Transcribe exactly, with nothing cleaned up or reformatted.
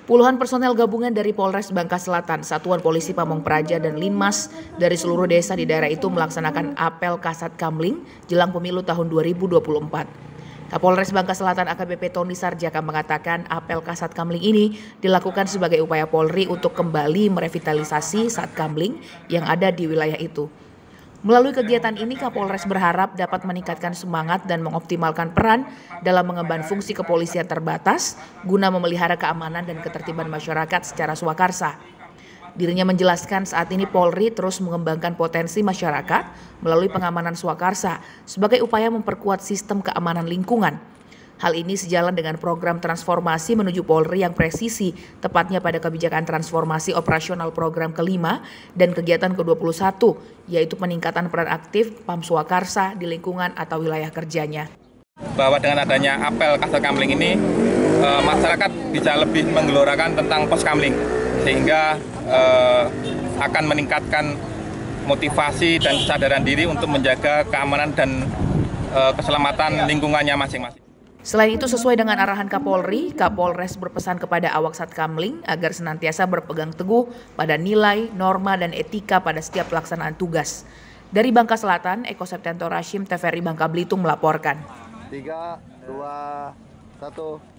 Puluhan personel gabungan dari Polres Bangka Selatan, Satuan Polisi Pamong Praja, dan Linmas dari seluruh desa di daerah itu melaksanakan apel Kasat Kamling jelang pemilu tahun dua ribu dua puluh empat. Kapolres Bangka Selatan A K B P Tony Sarjaka mengatakan apel Kasat Kamling ini dilakukan sebagai upaya Polri untuk kembali merevitalisasi Sat Kamling yang ada di wilayah itu. Melalui kegiatan ini, Kapolres berharap dapat meningkatkan semangat dan mengoptimalkan peran dalam mengemban fungsi kepolisian terbatas guna memelihara keamanan dan ketertiban masyarakat secara swakarsa. Dirinya menjelaskan saat ini Polri terus mengembangkan potensi masyarakat melalui pengamanan swakarsa sebagai upaya memperkuat sistem keamanan lingkungan. Hal ini sejalan dengan program transformasi menuju Polri yang presisi, tepatnya pada kebijakan transformasi operasional program kelima dan kegiatan ke dua puluh satu, yaitu peningkatan peran aktif Pam Swakarsa di lingkungan atau wilayah kerjanya. Bahwa dengan adanya apel Kasat Kamling ini, e, masyarakat bisa lebih menggelorakan tentang pos kamling, sehingga e, akan meningkatkan motivasi dan kesadaran diri untuk menjaga keamanan dan e, keselamatan lingkungannya masing-masing. Selain itu, sesuai dengan arahan Kapolri, Kapolres berpesan kepada awak Sat Kamling agar senantiasa berpegang teguh pada nilai, norma, dan etika pada setiap pelaksanaan tugas. Dari Bangka Selatan, Eko Septianto Rashim, T V R I Bangka Belitung melaporkan. tiga, dua, satu.